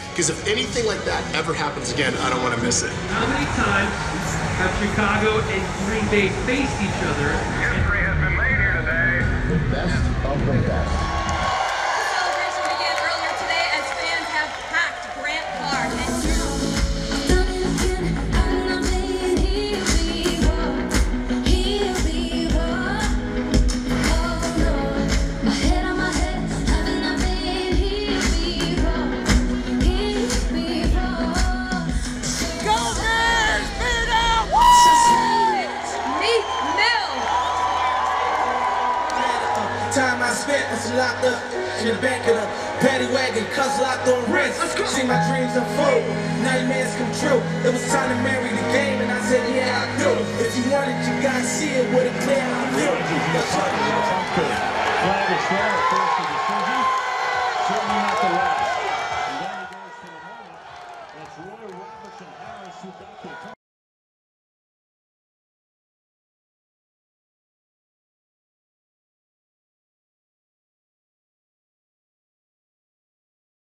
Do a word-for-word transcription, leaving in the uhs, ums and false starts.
because if anything like that ever happens again, I don't want to miss it. How many times have Chicago and Green Bay faced each other? History has been made here today. The best of the best. The celebration began earlier today as fans have packed Grant Park. Time I spent was locked up in the back of the paddy wagon, cuffs locked on wrists. See my dreams unfold, nightmares come true. It was time to marry the game, and I said, yeah, I do. If you want it, you gotta see it with a clear view. Flag is there, first to decision. Certainly not the last. And then he goes to the moment. That's Roy Robertson Harris who got the